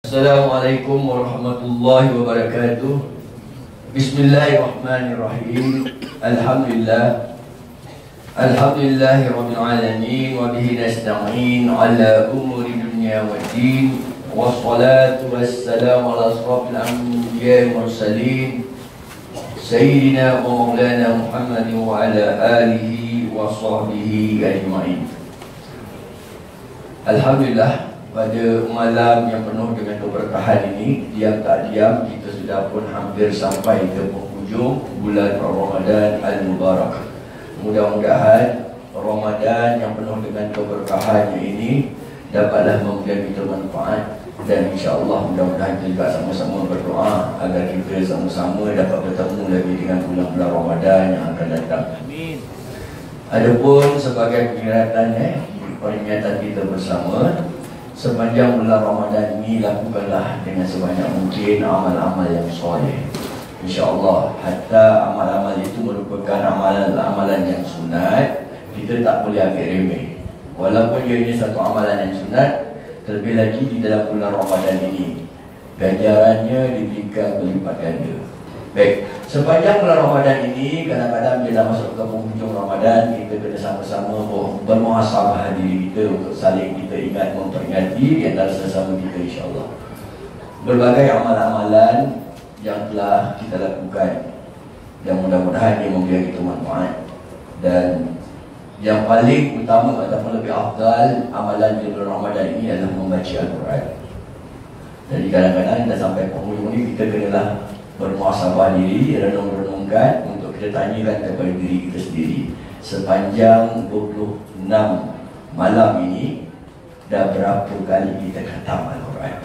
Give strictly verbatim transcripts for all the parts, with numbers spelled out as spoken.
Assalamualaikum warahmatullahi wabarakatuh. Bismillahirrahmanirrahim. Alhamdulillah. Alhamdulillahi rabbil alamin wa bihi nasta'in ala umuri dunya waddin. Wassalatu wassalamu ala asrafil anbiya'i wal mursalin sayyidina wa maulana Muhammad wa ala alihi wa sahbihi ajma'in. Alhamdulillah, pada malam yang penuh dengan keberkahan ini, diam tak diam kita sudah pun hampir sampai ke penghujung bulan Ramadan Al-Mubarak. Mudah-mudahan Ramadan yang penuh dengan keberkahannya ini dapatlah memberi kita manfaat, dan insya-Allah mudah-mudahan kita juga sama-sama berdoa agar kita sama-sama dapat bertemu lagi dengan bulan-bulan Ramadan yang akan datang. Amin. Adapun sebagai peringatan eh, peringatan kita bersama, sepanjang bulan Ramadan ini lakukanlah dengan sebanyak mungkin amal-amal yang soleh. InsyaAllah, hatta amal-amal itu merupakan amalan-amalan yang sunat, kita tak boleh ambil remeh. Walaupun dia ini satu amalan yang sunat, terlebih lagi di dalam bulan Ramadan ini ganjarannya diberikan berlipat ganda. Baik, sepanjang bulan Ramadan ini, kadang-kadang bila masuk ke penghujung Ramadan, kita kena sama-sama bermuhasabah diri kita untuk saling kita ingat memperingati di antara sesama kita, insya-Allah. Berbagai amalan-amalan yang telah kita lakukan, dan mudah-mudahan dia memberi kita manfaat. Dan yang paling utama ataupun lebih afdal amalan di bulan Ramadan ini adalah membaca Al-Quran. Jadi kadang-kadang dah sampai penghujung ini, kita kenalah bermuhasabah diri, renung-renungkan untuk kita tanyakan kepada diri kita sendiri, sepanjang dua puluh enam malam ini dah berapa kali kita khatam Al-Quran.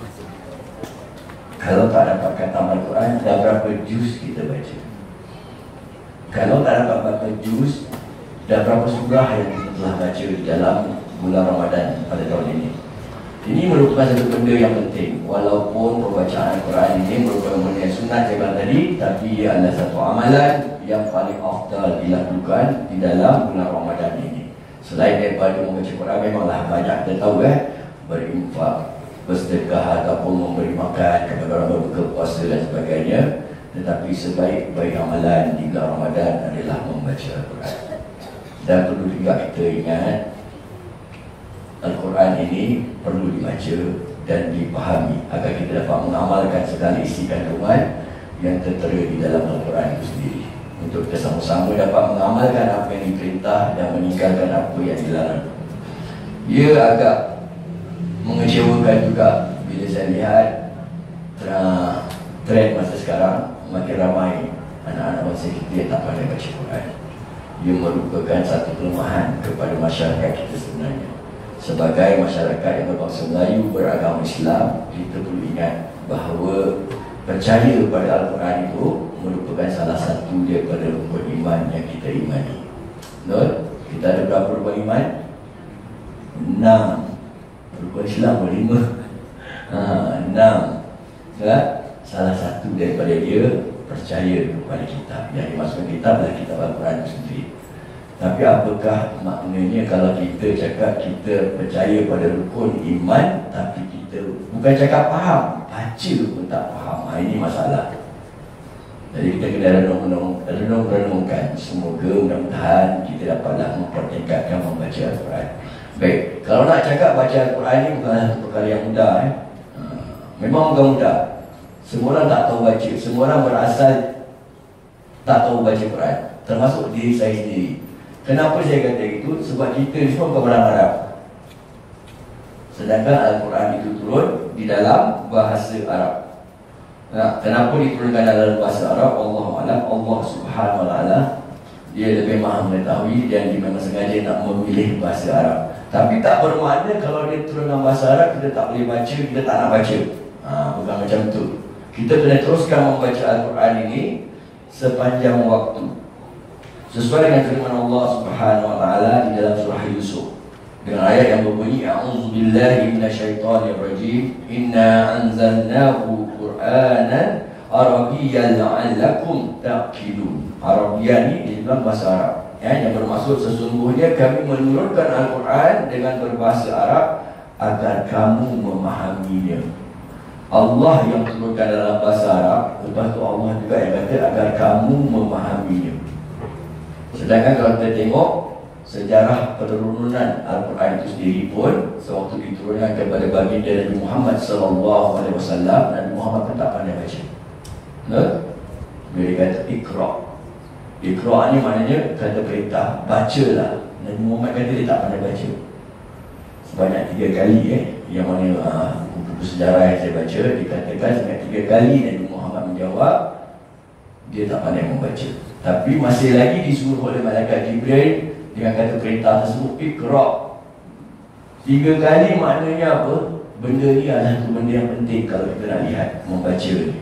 Kalau tak dapat khatam Al-Quran, dah berapa juz kita baca. Kalau tak dapat berapa juz, dah berapa surah yang kita telah baca di dalam bulan Ramadan pada tahun ini. Ini merupakan satu benda yang penting. Walaupun pembacaan Al-Quran ini merupakan benda yang sunat saya bilang tadi, tapi ia adalah satu amalan yang paling afdal dilakukan di dalam bulan Ramadan ini. Selain daripada membaca Quran, memanglah banyak kita tahu eh, berinfak, bersedekah ataupun memberi makan kepada orang berbuka puasa dan sebagainya. Tetapi sebaik-baik amalan di bulan Ramadan adalah membaca Al-Quran. Dan perlu juga kita ingat, Al-Quran ini perlu dibaca dan dipahami agar kita dapat mengamalkan segala isi kandungan yang tertera di dalam Al-Quran itu sendiri, untuk kita sama-sama dapat mengamalkan apa yang diperintah dan meninggalkan apa yang dilarang. Ia agak mengecewakan juga bila saya lihat uh, trend masa sekarang, makin ramai anak-anak bangsa kita yang tak pandai baca Quran. Ia merupakan satu kelemahan kepada masyarakat kita sebenarnya. Sebagai masyarakat yang berbangsa Melayu, beragama Islam, kita perlu ingat bahawa percaya pada Al-Quran itu merupakan salah satu daripada rukun iman yang kita imani. Betul? Kita ada berapa rukun iman? Enam. Rukun Islam berlima. Ha, enam. Tak? Salah satu daripada dia percaya kepada kitab. Yang dimaksudkan kitab adalah kitab Al-Quran sendiri. Tapi apakah maknanya kalau kita cakap kita percaya pada rukun iman, tapi kita bukan cakap faham, baca pun tak faham? Ha, ini masalah. Jadi kita kena renung-renung, renung-renungkan. Semoga mudah-mudahan kita dapatlah mempertingkatkan membaca Al-Quran. Baik, kalau nak cakap baca Al-Quran ini bukan satu perkara yang mudah eh. ha, Memang bukan mudah. Semua orang tak tahu baca. Semua orang berasal tak tahu baca Quran, termasuk diri saya sendiri. Kenapa saya kata itu? Sebab kita semua bukan orang Arab, sedangkan Al-Quran itu turun di dalam bahasa Arab. Nah, kenapa diturunkan dalam bahasa Arab? Allahu a'lam. Allah Subhanahu wa taala dia lebih maha mengetahui, dan dia memang sengaja nak memilih bahasa Arab. Tapi tak bermakna kalau dia turun dalam bahasa Arab kita tak boleh baca, kita tak nak baca. Ha, bukan macam tu. Kita kena teruskan membaca Al-Quran ini sepanjang waktu, sesuai dengan firman Allah Subhanahu wa taala di dalam surah Yusuf, dengan ayat yang berbunyi, a'udzubillahi minasyaitonirrajim, inna anzalnahu qur'anan arabiyyan la'allakum ta'qilun. Arabian ini dalam bahasa Arab, ya, yang bermaksud sesungguhnya kami menurunkan Al-Quran dengan berbahasa Arab agar kamu memahaminya. Allah yang turunkan dalam bahasa Arab, lepas tu Allah juga yang kata agar kamu memahaminya. Sedangkan kalau kita tengok sejarah penurunan Al-Quran itu sendiri pun, sewaktu diturunkan kepada baginda Nabi Muhammad sallallahu alaihi wasallam, Nabi Muhammad pun tak pandai baca. Nah, dia kata Iqra. Iqra ni maknanya kata perintah, bacalah. Nabi Muhammad kata dia tak pandai baca. Sebanyak tiga kali eh, yang mana uh, buku sejarah yang saya baca, dikatakan sebanyak tiga kali Nabi Muhammad menjawab dia tak pandai membaca. Tapi masih lagi disuruh oleh malaikat Jibril dengan kata perintah tersebut, Iqra. Tiga kali maknanya apa? Benda ni adalah satu benda yang penting kalau kita nak lihat membaca ni.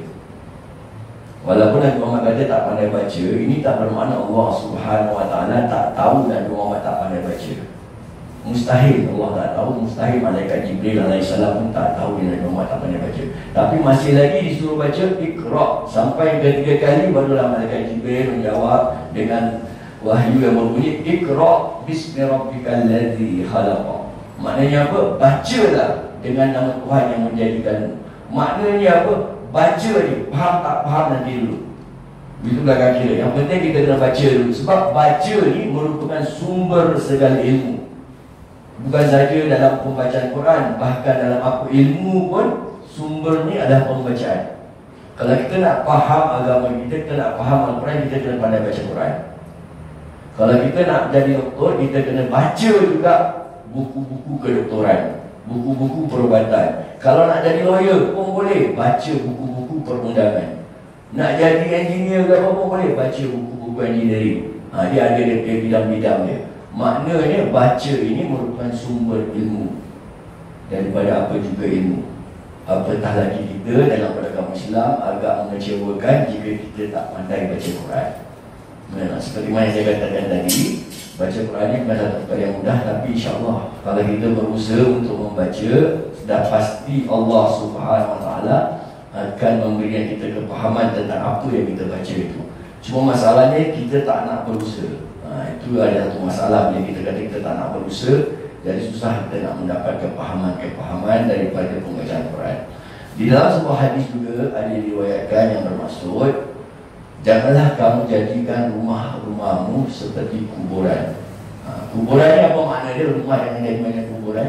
Walaupun Nabi Muhammad kata tak pandai baca, ini tak bermakna Allah Subhanahu Wa Taala tak tahu Nabi Muhammad tak pandai baca. Mustahil Allah tak tahu, mustahil malaikat Jibril alaihissalam pun tak tahu Nabi Muhammad tak pandai baca. Tapi masih lagi disuruh baca Iqra. Sampai ketiga kali barulah malaikat Jibril menjawab dengan wahyu yang berbunyi Iqra bismi rabbikal ladzi khalaq. Maknanya apa? Bacalah dengan nama Tuhan yang menjadikanmu. Maknanya apa? Baca ni, faham tak faham nanti dulu. Itu belakang kira. Yang penting kita kena baca dulu. Sebab baca ni merupakan sumber segala ilmu. Bukan saja dalam pembacaan Quran, bahkan dalam apa ilmu pun sumber ni adalah pembacaan. Kalau kita nak faham agama kita, kita nak faham Al-Quran, kita kena pandai baca Quran. Kalau kita nak jadi doktor, kita kena baca juga buku-buku kedoktoran, buku-buku perubatan. Kalau nak jadi lawyer pun boleh, baca buku-buku perundangan. Nak jadi engineer ke apa pun boleh, baca buku-buku engineering. Ha, dia ada dia bidang-bidang dia. Maknanya baca ini merupakan sumber ilmu. Daripada apa juga ilmu. Apatah lagi kita dalam agama Islam agak mengecewakan jika kita tak pandai baca Quran. Nah, seperti mana saya katakan tadi, baca Quran ini bukan satu perkara yang mudah, tapi insya-Allah kalau kita berusaha untuk membaca, sudah pasti Allah Subhanahu Wa Taala akan memberikan kita kepahaman tentang apa yang kita baca itu. Cuma masalahnya kita tak nak berusaha. Ha, itu ada satu masalah bila kita kata kita tak nak berusaha, jadi susah kita nak mendapat kepahaman-kepahaman daripada pembacaan Quran. Di dalam sebuah hadis juga ada diriwayatkan yang bermaksud, janganlah kamu jadikan rumah-rumahmu seperti kuburan. Ha, kuburan ni apa makna dia? Rumah yang jadi macam kuburan.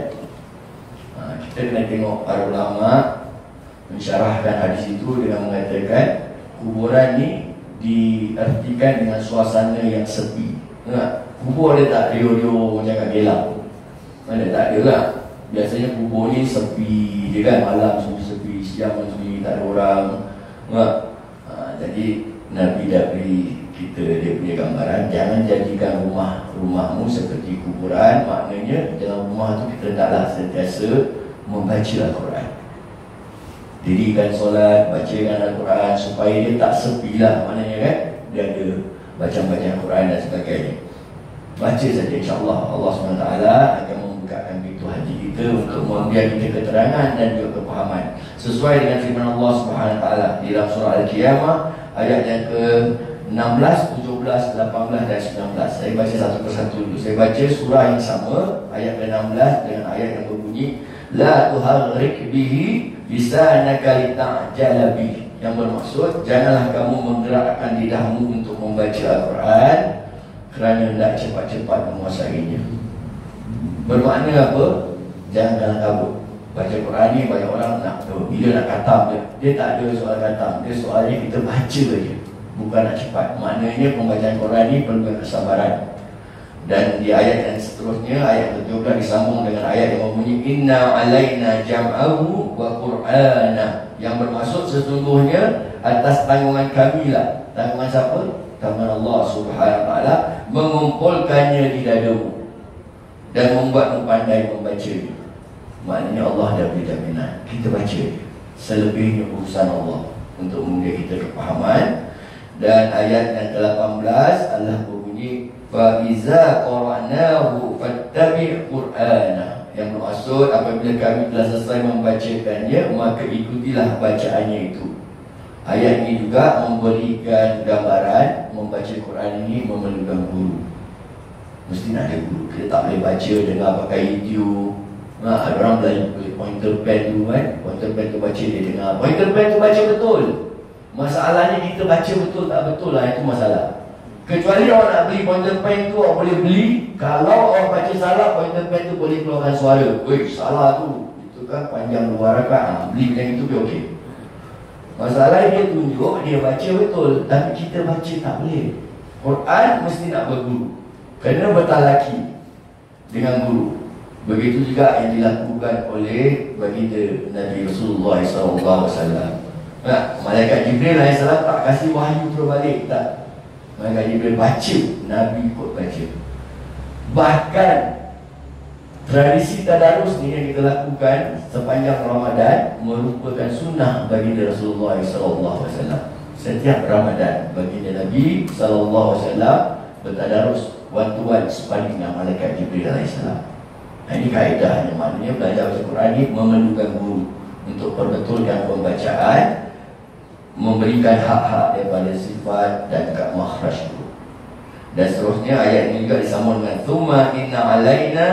Ha, kita kena tengok para ulama mensyarahkan hadis itu dengan mengatakan kuburan ni diartikan dengan suasana yang sepi. Nah, kubur dia tak rio-rio macam kat Gelang. Mana tak ada lah. Biasanya kubur ni sepi je kan, malam sepi-sepi, siang sepi, tak ada orang. Nah, ha, jadi Nabi dah beri kita dia punya gambaran, jangan jadikan rumah-rumahmu seperti kuburan. Maknanya dalam rumah tu kita hendaklah sentiasa membaca Al-Quran. Dirikan solat, bacakan Al-Quran supaya dia tak sepi lah. Maknanya kan, dia ada baca-baca Al-Quran dan sebagainya. Baca saja, insya-Allah Allah subhanahu wa taala akan membukakan pintu hati kita untuk memberi kita keterangan dan juga kepahaman sesuai dengan firman Allah subhanahu wa taala di dalam surah Al-Qiyamah ayat yang ke enam belas, tujuh belas, lapan belas dan sembilan belas. Saya baca satu persatu dulu. Saya baca surah yang sama, ayat ke enam belas dengan ayat yang berbunyi la tuharrik bihi lisanaka lita'jala bihi. Yang bermaksud, janganlah kamu menggerakkan lidahmu untuk membaca Al-Quran kerana hendak cepat-cepat menguasainya. Bermakna apa? Jangan kalah kabut. Baca Quran ni banyak orang nak tu, bila nak khatam dia, dia tak ada soal khatam. Dia soalnya kita baca je, bukan nak cepat. Maknanya pembacaan Quran ni perlu kesabaran. Dan di ayat yang seterusnya, ayat ke tujuh belas disambung dengan ayat yang berbunyi inna alaina jam'ahu wa qur'ana. Yang bermaksud sesungguhnya atas tanggungan kami lah. Tanggungan siapa? Tanggungan Allah Subhanahu wa taala mengumpulkannya di dadamu dan membuatmu pandai membacanya. Maknanya Allah dah beri jaminan, kita baca. Selebihnya urusan Allah untuk memberi kita kepahaman. Dan ayat yang ke lapan belas Allah berbunyi fa iza qara'nahu fattabi' qur'ana. Yang bermaksud apabila kami telah selesai membacakannya, maka ikutilah bacaannya itu. Ayat ini juga memberikan gambaran membaca Quran ini memerlukan guru. Mesti nak ada guru. Kita tak boleh baca dengar pakai YouTube. Nah, ada orang belajar pointer pen tu kan, pointer pen tu baca dia dengar, pointer pen tu baca betul. Masalahnya kita baca betul tak betul lah, itu masalah. Kecuali orang nak beli pointer pen tu, orang boleh beli. Kalau orang baca salah, pointer pen tu boleh keluarkan suara. Weh, salah tu, itu kan panjang dua rakaat, ha, beli macam itu pun okey. Masalah dia tunjuk dia baca betul, tapi kita baca tak boleh. Quran mesti nak berguru, kena bertalaki dengan guru. Begitu juga yang dilakukan oleh baginda Nabi Rasulullah sallallahu alaihi wasallam. Nah, malaikat Jibril alaihi salam tak kasih wahyu terbalik, tak. Malaikat Jibril baca, Nabi ikut baca. Bahkan tradisi tadarus ni yang kita lakukan sepanjang Ramadan merupakan sunnah baginda Rasulullah sallallahu alaihi wasallam. Setiap Ramadan baginda Nabi sallallahu alaihi wasallam bertadarus one-to-one sparring dengan malaikat Jibril alaihi salam. Nah, ini kaedahnya, maknanya belajar baca Quran ini memerlukan guru untuk perbetulkan pembacaan, memberikan hak-hak daripada sifat dan juga makhraj guru. Dan seterusnya ayat ini juga disambung dengan tsumma inna alaina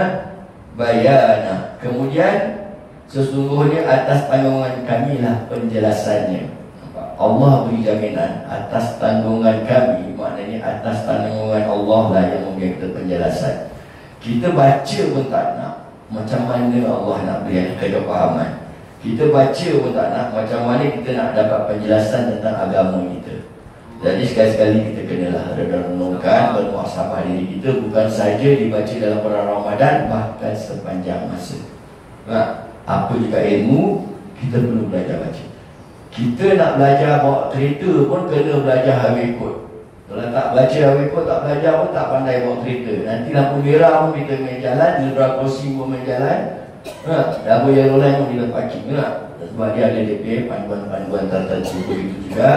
bayana. Kemudian sesungguhnya atas tanggungan kamilah penjelasannya. Allah beri jaminan atas tanggungan kami, maknanya atas tanggungan Allah lah yang memberi kita penjelasan. Kita baca pun tak nak, macam mana Allah nak beri kita kepahaman. Kita baca pun tak nak, macam mana kita nak dapat penjelasan tentang agama kita. Jadi sekali-sekali kita kenalah renungkan, bermuhasabah diri kita, bukan saja dibaca dalam bulan Ramadan, bahkan sepanjang masa. Nah, apa juga ilmu, kita perlu belajar baca. Kita nak belajar bawa kereta pun kena belajar habis kod. Kalau tak baca habis kod, tak belajar pun tak pandai bawa kereta. Nanti lampu merah pun kita main jalan, zebra crossing pun main jalan, ha, double yellow line pun kita parking, ha? Sebab dia ada D P panduan-panduan tertentu. Begitu juga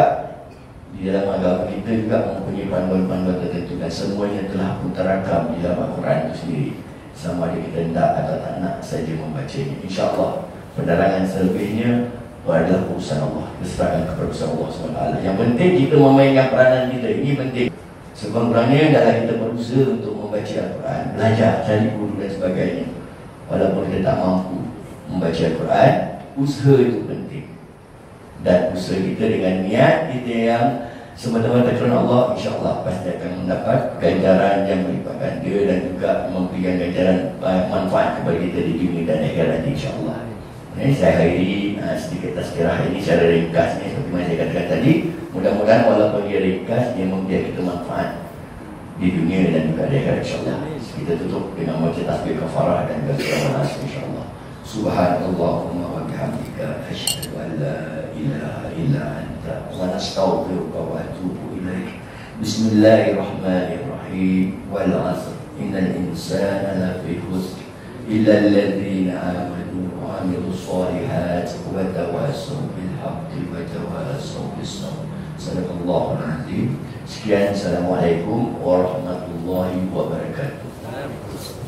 di dalam agama kita juga mempunyai panduan-panduan tertentu, dan semuanya telah pun terakam di dalam Al-Quran itu sendiri. Sama ada kita hendak atau tak nak saja membacanya. InsyaAllah penerangan selebihnya adalah urusan Allah, diserahkan kepada urusan Allah subhanahu wa taala. Yang penting kita memainkan peranan kita, ini penting. Sekurang-kurangnya adalah kita berusaha untuk membaca Al-Quran, belajar, cari guru dan sebagainya. Walaupun kita tak mampu membaca Al-Quran, usaha itu penting. Dan usaha kita dengan niat kita yang semata-mata kerana Allah, insyaAllah pasti akan mendapat ganjaran yang melipat ganda dan juga memberikan ganjaran manfaat kepada kita di dunia dan akhirat, insyaAllah. Ini saya akhiri uh, sedikit tazkirah ini secara ringkas ni, seperti mana saya katakan tadi. Mudah-mudahan walaupun dia ringkas, dia memberi kita manfaat di dunia dan juga di akhirat, insyaAllah. Kita tutup dengan baca tasbih kafarah dan juga nas, insyaAllah. Subhanallahumma wa bihamdika asyhadu an la ilaha illa anta wa nastaghfiruka wa atubu ilaik. Bismillahirrahmanirrahim. Wal 'asr innal insana lafi khusr illa alladhina amanu وعملوا الصالحات وتواصوا بالحق وتواصوا بالصبر. صدق الله العظيم. Sekian, assalamualaikum warahmatullahi wabarakatuh.